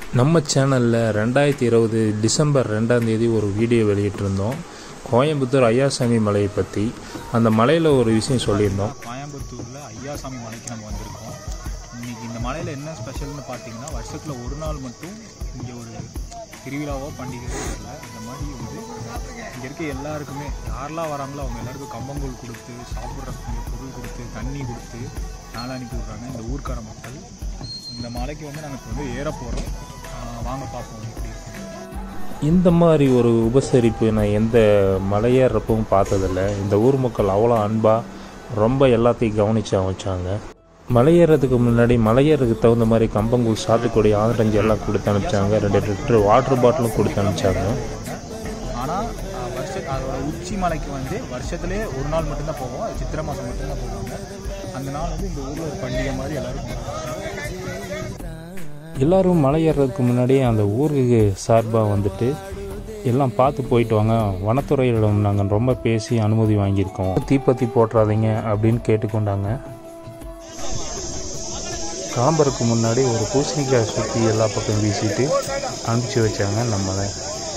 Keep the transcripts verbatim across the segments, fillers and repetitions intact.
நம்ம சேனலில் ரெண்டாயிரத்தி இருபது டிசம்பர் ரெண்டாம் தேதி ஒரு வீடியோ வெளியிட்டிருந்தோம் கோயம்புத்தூர் ஐயாசாமி மலையை பற்றி. அந்த மலையில் ஒரு விஷயம் சொல்லியிருந்தோம். கோயம்புத்தூரில் ஐயாசாமி மலைக்கு நம்ம வந்திருக்கோம். இன்றைக்கி இந்த மலையில் என்ன ஸ்பெஷல்னு பார்த்தீங்கன்னா, வருஷத்தில் ஒரு நாள் மட்டும் இங்கே ஒரு திருவிழாவோ பண்டிகையோ இல்லை. இந்த மாதிரி வந்து இங்கே இருக்க எல்லாருக்குமே யாரெல்லாம் வராங்களோ அவங்க எல்லாருக்கும் கம்பங்கூழ் கொடுத்து, சாப்பிட்றதுக்கு பொருள் கொடுத்து, தண்ணி கொடுத்து நாளை அனுப்பி விட்றாங்க இந்த ஊர்க்கார மக்கள். இந்த மலைக்கு வந்து நாங்கள் இப்போ வந்து ஏற போகிறோம். வாங்க பார்ப்போம் எப்படி. இந்த மாதிரி ஒரு உபசரிப்பு நான் எந்த மலையேறப்பவும் பார்த்ததில்ல. இந்த ஊர் மக்கள் அவ்வளோ அன்பாக ரொம்ப எல்லாத்தையும் கவனித்து அமைச்சாங்க. மலையேறதுக்கு முன்னாடி மலையேறதுக்கு தகுந்த மாதிரி கம்பங்கூழ், சாத்துக்குடி, ஆதரஞ்சு எல்லாம் கொடுத்து அனுப்பிச்சாங்க. ரெண்டு லிட்டர் வாட்டர் பாட்டிலும் கொடுத்து அனுப்பிச்சாங்க. ஆனால் வருஷ அதோட உச்சி மலைக்கு வந்து வருஷத்துலேயே ஒரு நாள் மட்டும்தான் போவோம். அது சித்திரை மாதம் மட்டும்தான் போவாங்க. அந்த நாள் வந்து இந்த ஊரில் ஒரு பண்டிகை மாதிரி எல்லோரும் எல்லோரும் மலை ஏறுறதுக்கு முன்னாடியே அந்த ஊருக்கு சார்பாக வந்துட்டு எல்லாம் பார்த்து போயிட்டு வாங்க, வனத்துறையிடம் நாங்கள் ரொம்ப பேசி அனுமதி வாங்கியிருக்கோம், தீப்பத்தி போட்டுறாதீங்க அப்படின்னு கேட்டுக்கொண்டாங்க. கிளம்புறதுக்கு முன்னாடி ஒரு பூசணிக்காய் சுற்றி எல்லா பக்கம் வீசிட்டு அனுப்பிச்சி வச்சாங்க நம்மளை.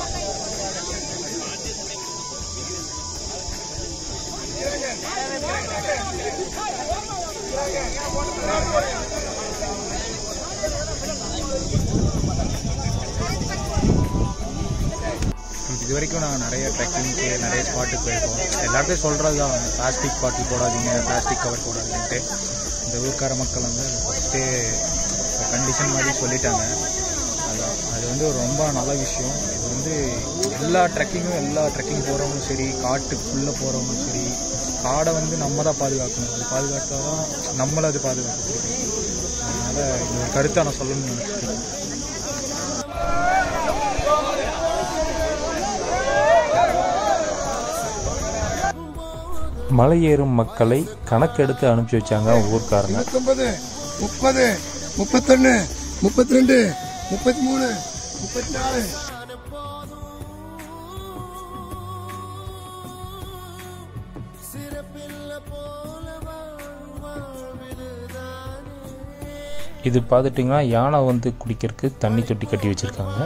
இது வரைக்கும் நாங்கள் நிறைய ட்ரெக்கிங்க்கு நிறைய ஸ்பாட்டுக்கு போயிருக்கோம். எல்லாத்தையும் சொல்கிறது தான், பிளாஸ்டிக் பாட்டில் போடாதீங்க, பிளாஸ்டிக் கவர் போடாதீங்கன்ட்டு. இந்த ஊர்க்கார மக்கள் வந்து ஃபஸ்ட்டே கண்டிஷன் மாதிரி சொல்லிட்டாங்க. அதுதான் அது வந்து ஒரு ரொம்ப நல்ல விஷயம். இது வந்து எல்லா ட்ரெக்கிங்கும் எல்லா ட்ரெக்கிங் போகிறவங்களும் சரி, காட்டுக்குள்ளே போகிறவங்களும் சரி, காடை வந்து நம்ம தான் பாதுகாக்கணும். அது பாதுகாத்தா தான் நம்மளை அது பாதுகாக்க முடியும். அதனால் இந்த ஒரு கருத்தை நான் சொல்லணும்னு நினைக்கிறேன். மலையேறும் மக்களை கணக்கெடுத்து அனுப்பிச்சி வச்சாங்க ஊர்க்காரங்க. முப்பது முப்பது முப்பத்தொன்னு முப்பத்தி ரெண்டு முப்பத்தி மூணு முப்பத்தி நாலு இது பார்த்துட்டிங்கன்னா யானை வந்து குடிக்கிறதுக்கு தண்ணி தொட்டி கட்டி வச்சுருக்காங்க.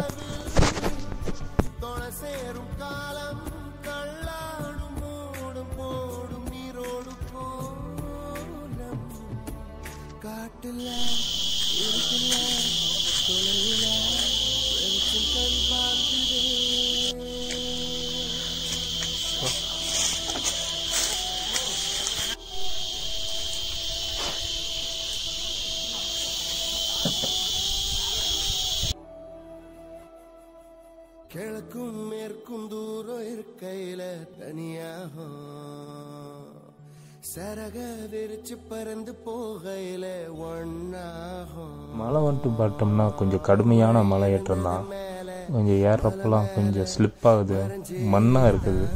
கிழக்கும் மேற்கும் தூரம் இருக்கையில தனியாகும், சரக விரிச்சு பறந்து போகையில ஒன்னாகும். மலை வந்துட்டு பார்த்தோம்னா கொஞ்சம் கடுமையான மலை ஏற்றம் தான். கொஞ்சம் ஏறப்பெல்லாம் கொஞ்சம் ஸ்லிப் ஆகுது, மண்ணாக இருக்குது.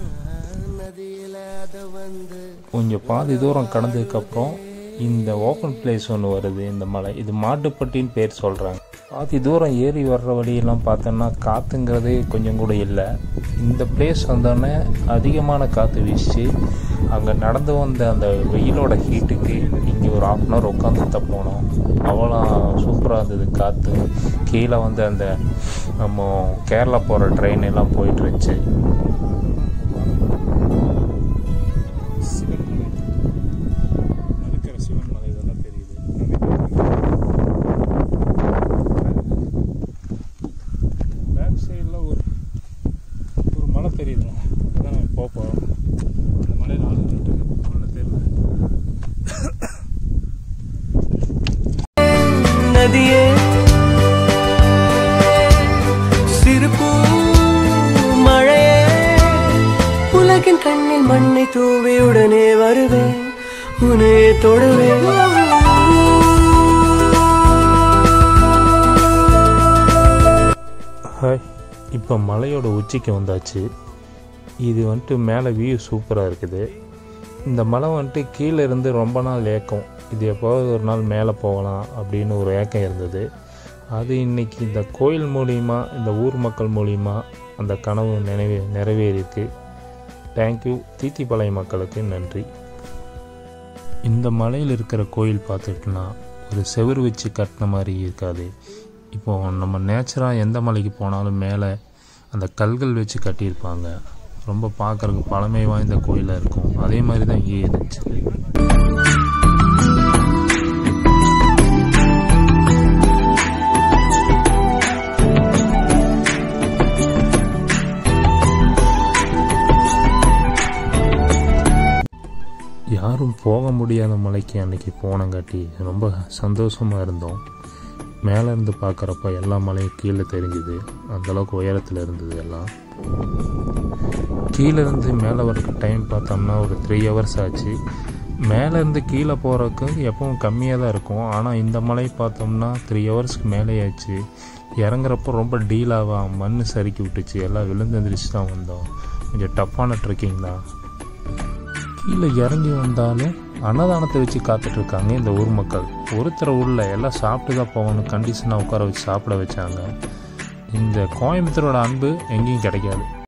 கொஞ்சம் பாதி தூரம் கடந்ததுக்கப்புறம் இந்த ஓப்பன் பிளேஸ் ஒன்று வருது. இந்த மலை இது மாட்டுப்பட்டின்னு பேர் சொல்கிறாங்க. பாதி தூரம் ஏறி வர்ற வழியெல்லாம் பார்த்தோன்னா காற்றுங்கிறதே கொஞ்சம் கூட இல்லை. இந்த பிளேஸ் வந்தோடனே அதிகமான காற்று வீசிச்சு. அங்கே நடந்து வந்த அந்த வெயிலோட ஹீட்டுக்கு இங்கே ஒரு ஆஃப் அன் ஹவர் உட்காந்து போனோம். அவ்வளோ சூப்பராக இருந்தது காற்று. கீழே வந்து அந்த நம்ம கேரளா போகிற ட்ரெயின் எல்லாம் போயிட்டு இருந்துச்சு. நதியே சிறுபூ மழையே, உலகின் கண்ணில் மண்ணை தூவி உடனே வருவேன், உனே தொடுவேன். ஹாய், இப்போ மலையோட உச்சிக்கு வந்தாச்சு. இது வந்துட்டு மேலே வியூ சூப்பராக இருக்குது. இந்த மலை வந்துட்டு கீழே இருந்து ரொம்ப நாள் ஏக்கம், இது எப்போது ஒரு நாள் மேலே போகலாம் அப்படின்னு ஒரு ஏக்கம் இருந்தது. அது இன்றைக்கி இந்த கோயில் மூலிமா, இந்த ஊர் மக்கள் மூலிமா அந்த கனவு நினைவே நிறைவேறியிருக்கு. தேங்க்யூ. தீத்திப்பாளையம் மக்களுக்கு நன்றி. இந்த மலையில் இருக்கிற கோயில் பார்த்துட்டுனா ஒரு செவுறு வச்சு கட்டின மாதிரி இருக்காது. இப்போது நம்ம நேச்சராக எந்த மலைக்கு போனாலும் மேலே அந்த கல்கள் வச்சு கட்டியிருப்பாங்க. ரொம்ப பார்க்குறதுக்கு பழமை வாய்ந்த கோயிலாக இருக்கும். அதே மாதிரி தான் இங்கே இருந்துச்சு. யாரும் போக முடியாத மலைக்கு அன்றைக்கி போனங்காட்டி ரொம்ப சந்தோஷமாக இருந்தோம். மேலே இருந்து பார்க்குறப்ப எல்லா மலையும் கீழே தெரிஞ்சுது. அந்தளவுக்கு உயரத்தில் இருந்தது எல்லாம். கீழே இருந்து மேலே வரக்கு டைம் பார்த்தோம்னா ஒரு த்ரீ ஹவர்ஸ் ஆச்சு. மேலேருந்து கீழே போகிறதுக்கு எப்பவும் கம்மியாக தான் இருக்கும். ஆனால் இந்த மலை பார்த்தோம்னா த்ரீ ஹவர்ஸ்க்கு மேலே ஆச்சு. இறங்குறப்போ ரொம்ப டீலாக மண் சறுக்கி விட்டுச்சு. எல்லாம் விழுந்துருந்துச்சு தான் வந்தோம். கொஞ்சம் டஃப்பான ட்ரெக்கிங் தான். கீழே இறங்கி வந்தாலும் அன்னதானத்தை வச்சு காத்துட்ருக்காங்க இந்த ஊர் மக்கள். ஒருத்தர் ஊரில் எல்லாம் சாப்பிட்டு தான் போகணும் கண்டிஷனாக உட்கார வச்சு சாப்பிட வச்சாங்க. இந்த கோயம்புத்தூரோட அன்பு எங்கேயும் கிடைக்காது.